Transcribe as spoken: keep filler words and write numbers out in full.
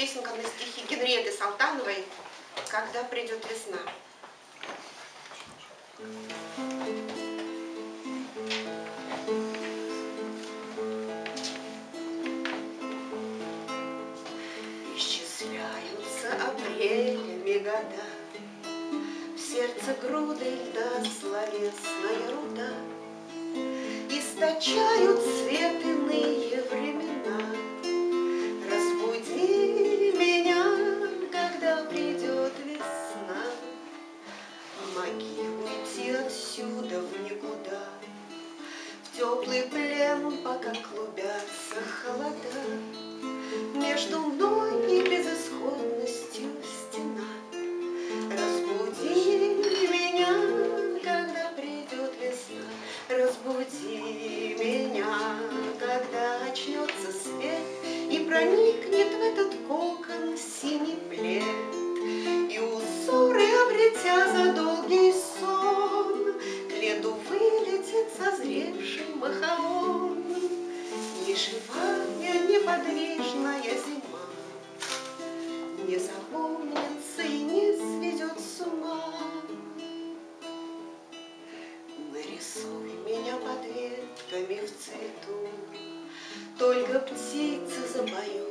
песенка на стихи Генриетты Салтановой «Когда придет весна». Исчисляются апрелями года, в сердце грудой льда словесная руда, источают свет иные времена. Разбуди меня, когда придет весна. Помоги уйти отсюда в никуда, в теплый плен, пока клубятся холода. Между мной и безысходностью стена. Разбуди меня, когда придет весна. Разбуди меня, когда очнется свет и проникнет в этот кокон синий плед. И узоры, обретя за долгий сон, к лету вылетит созревший махаон. Неживая, неподвижная зима не запомнится и не сведет с ума. Нарисуй меня под ветками в цвету, только птицы запоют